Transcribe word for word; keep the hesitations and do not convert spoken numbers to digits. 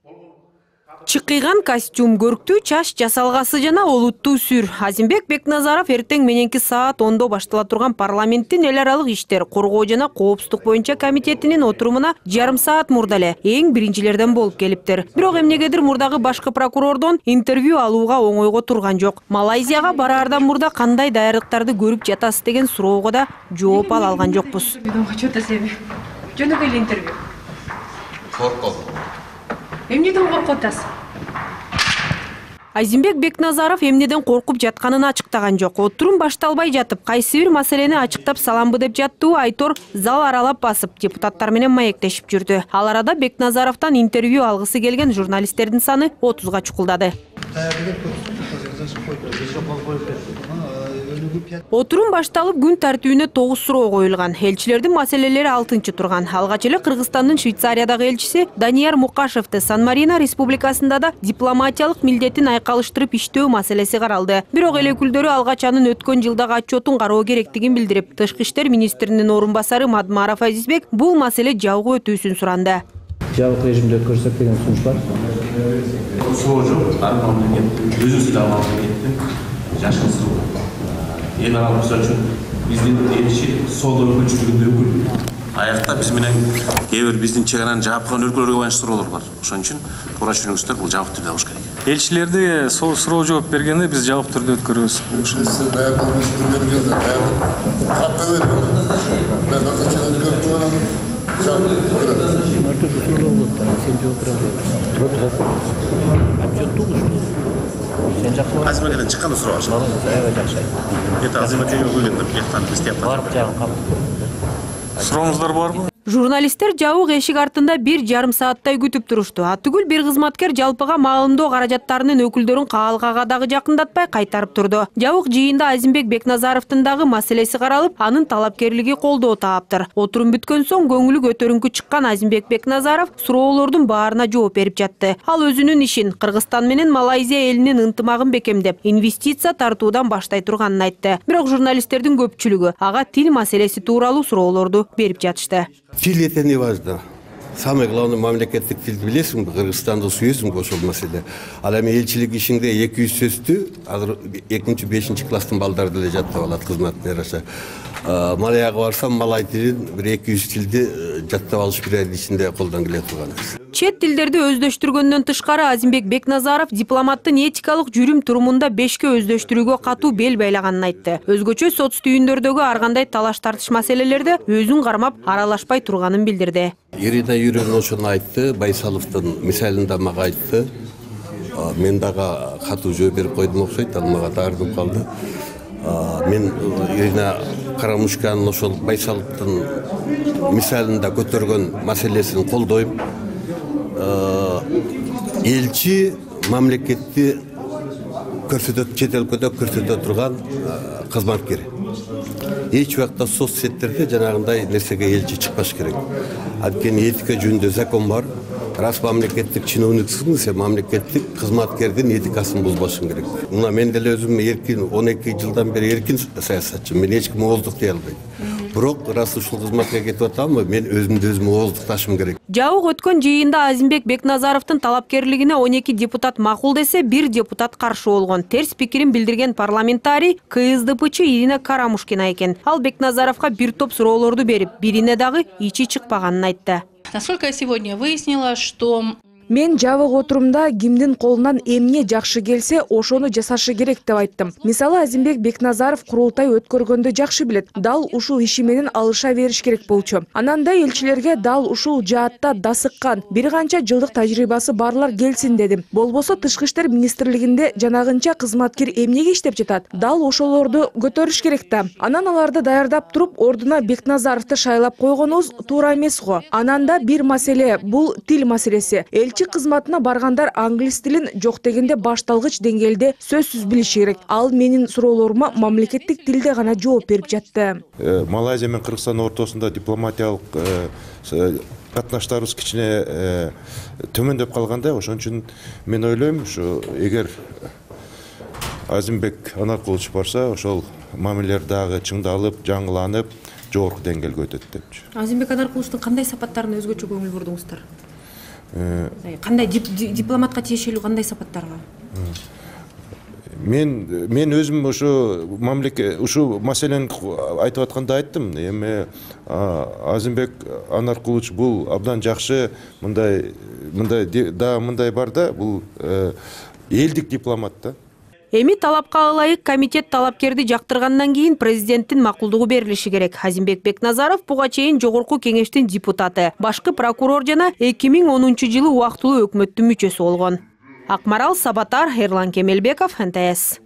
Чыкыган костюм, көрктүү чаш жасалгасы жана олуттуу сүр. Азимбек Бекназаров эртең мененки саат ондо баштала турган парламенттин эл аралык иштер, коргоо жана коопсуздук боюнча комитетинин отурумуна жарым саат мурда эле эң биринчилерден болуп келиптир. Бирок эмнегедир мурдагы башкы прокурордон интервью алууга оңойго турган жок. Малайзияга бараардан мурда кандай даярдыктарды көрүп жатасыз деген суроого да жооп ала алган жокпуз. Жөнөкөй эле интервью. Корком. Эмнеден коркуп атасыз? Азимбек Бекназаров эмнеден коркуп жатканын ачыктаган жок. Отурум башталбай жатып, кайсы бир маселени ачыктап саламбы деп жаттуу Айтор зал аралап басып, депутаттар менен маектешип жүрдү. Ал арада Бекназаровдон интервью алгысы келген журналисттердин саны отузга чукулдады. Отурум башталып күн тартибине тогуз суроо коюлган. Элчилердин маселелери алтынчы турган. Алгач эле Кыргызстандын Швейцариядагы элчиси Данияр Мукашевди Сан-Марино республикасында да дипломатиялык милдетин айкалыштырып иштөө маселеси каралды. Бирок эл өкүлдөрү алгач анын өткөн жылдагы отчетун кароо керектигин билдирип, Тышкы иштер министринин орун басары Мадмаров Азизбек бул маселе жабык өтүүсүн суранды. Жабык режимде өткөрсөк деген сунуш бар. Суроо жок, ар мамлекет өзү сыйлап кетти. Жашын суроо. Эл аралык үчүн биздин элчи сол өлкөчүлүгүндө өкүл. Аякта биз менен кээ бир биздин чегаранын жапкан өлкөлөргө байланыштуу суроолор бар. Ошон үчүн туура түшүнүңүздөр, бул жабык түрдө болуш керек. Элчилерди сол суроо жооп бергенде биз жабык түрдө өткөрөбүз. Азимекеден чыккан суроо бар. Аябай жакшы. Эта Азимекеге көйлөндүр, бияктан биз тияктан. Бар жагын кап. Сурооңуздар барбы? Журналисттер жабык эшик артында бир жарым сааттай күтүп турушту. Атүгүл бир кызматкер жалпыга маалымдоо каражаттарынын өкүлдөрүн каалгага дагы жакындатпай кайтарып турду. Жабык жыйында Азимбек Бекназаровдун дагы маселеси каралып, анын талапкерлиги колдоо тааптыр. Отурум бүткөн соң көңүлү көтөрүңкү чыккан Азимбек Бекназаров суроолордун баарына жооп берип жатты. Ал өзүнүн ишин Кыргызстан менен Малайзия элинин ынтымагын бекемдеп, инвестиция тартуудан баштай турганын айтты. Бирок журналисттердин көпчүлүгү ага тил маселеси тууралуу суроолорду берип жатышты. Тил это не важно. Самое главное, мамлекеттик тилди билесиңби, Кыргызстанды сүйөсүңбү ошол маселе. Ал эми элчилик ишиңде эки жүз сөздү азыр экинчи бешинчи класстын балдары деле жаттап алат кызматтын жараша. Малайяга барсам, малай тилин бир эки жүз тилди жаттап алыш бир айдын ичинде колдон келе турганбыз. Чет тилдерди өздөштүргөндөн тышкары Азимбек Бекназаров дипломаттын этикалык жүрүм турумунда бешке өздөштүрүүгө катуу бел байлаганын айтты. Өзгөчө соц түйүндөрдөгү ар кандай талаш тартыш маселелерде өзүн кармап аралашпай турганын билдирди. Ирина Юрьевна ошону айтты, Байсаловдун мисалында мага айтты. Мен дагы катуу жооп берип койдум окшойт, ал мага таардым калды. Мен Ирина Карамушканын ошол Байсаловдун мисалында көтөргөн маселесин колдойм. Элчи мамлекетти көрсөтөт, чет өлкөдө көрсөтө турган кызматкер. Эч убакта соц сеттерде жанагындай нерсеге элчи чыкпаш керек. Анткени этика жөнүндө закон бар. Раз мамлекеттик чиновниксиң, сен мамлекеттик кызматкердин этикасын бузбашың керек. Мына мен деле өзүм эркин он эки жылдан бери эркин саясатчы. Мен эч ким ооздук дей албайм. Бирок раз ушул кызматка кетип атамбы, мен өзүмдү өзүм ооздукташым керек. Жабык өткөн жыйында Азимбек Бекназаровдун талапкерлигине он эки депутат макул десе, бир депутат каршы болгон. Терс пикирин билдирген парламентарий КСДПчы Ирина Карамушкина экен. Ал Бекназаровго бир топ суроолорду берип, бирине дагы ичи чыкпаганын айтты. Насколько я сегодня выяснила, что Мен жабык отурумда кимдин колунан эмне жакшы келсе, ошону жасашы керек деп айттым. Мисалы Азимбек Бекназаров курултай өткөргөндө жакшы билет. Дал ушул иши менен алыша бериш керек болчу. Анан да элчилерге дал ушул жаатта дасыккан, бир канча жылдык тажрыйбасы барлар келсин дедим. Болбосо Тышкы иштер министрлигинде жанагынча кызматкер эмнеге иштеп жатат? Дал ошолорду көтөрүш керек да. Анан аларды даярдап туруп, ордуна Бекназаровду шайлап койгонубуз туура эмес го. Анан да бир маселе, бул тил маселеси. Элчи кызматына баргандар англис тилин жок дегенде башталгыч деңгээлде сөзсүз билиши керек. Ал менин суроолорума мамлекеттик тилде гана жооп берип жатты. Малайзия менен Кыргызстан ортосунда дипломатиялык катнаштарыбыз кичине төмөндөп калгандай. Ошон үчүн мен ойлойм, ушу эгер Азимбек Анаркулович барса, ошол мамилелер дагы чыңдалып, жаңыланып, жогорку деңгээлге өтөт депчү. Азимбек Анаркуловичтун кандай сапаттарына өзгөчө көңүл бурдуңуздар? Кандай дипломатка тиешелүү кандай сапаттарга? мен мен өзім ошо мамлекет ушу маселени айтып атканда айттым. Эми Азимбек Анаркулович бул абдан жакшы, мындай мындай да мындай бар да, бул элдик дипломат да. Эми талапка ылайык комитет талапкерди жактыргандан кийин президенттин макулдугу берилиши керек. Азимбек Бекназаров буга чейин жогорку кеңештин депутаты, башкы прокурор жана эки миң онунчу жылы убактылуу өкмөттүн мүчөсү болгон. Акмарал Сабатар, Эрлан Кемелбеков, эн тэ эс.